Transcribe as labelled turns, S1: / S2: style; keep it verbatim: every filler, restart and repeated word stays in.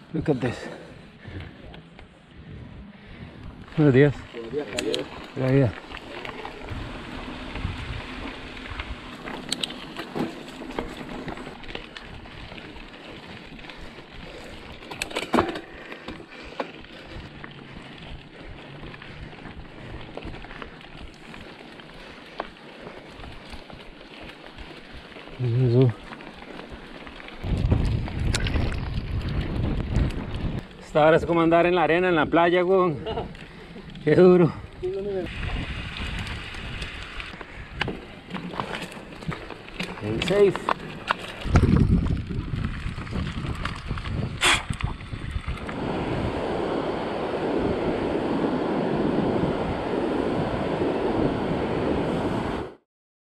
S1: Look at this. Buenos días.
S2: Buenos días, caballero.
S1: La vida. Eso. Esta hora es como andar en la arena, en la playa, weón. Qué duro. Stay safe.